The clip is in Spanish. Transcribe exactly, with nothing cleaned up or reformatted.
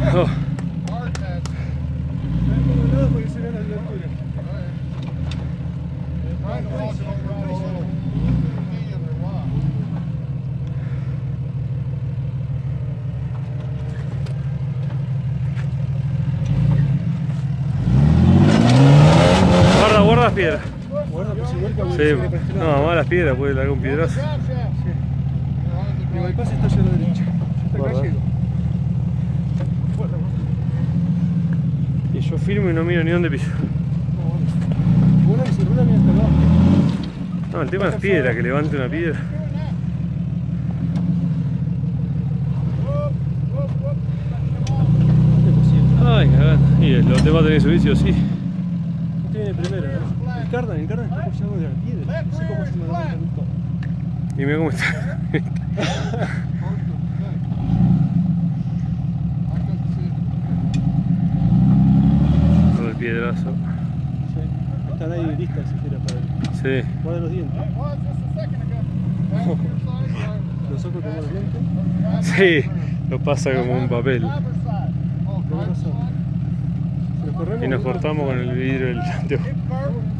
Oh. Guarda, guarda las piedras. Sí, no, más las piedras, puede largar un piedrazo. Mi bypass está hacia la derecha. Yo hasta acá llego. Y yo firmo y no miro ni dónde piso. Una que se rula bien hasta abajo. No, el tema es piedra, que levante una piedra. Ay, cagada. Y los demás tenés servicio, sí. Este viene primero, ¿no? El cardan, el cardan está apoyado de la piedra. No sé cómo se me da la luz. Y mira cómo está. Todo el piedrazo. Sí. Están ahí listas si quieres para él. Sí. Guarda los dientes. Los ojos como los dientes. Sí, lo pasa como un papel. ¿Qué pasó? Si nos corremos, Y nos cortamos con el vidrio del anteojo.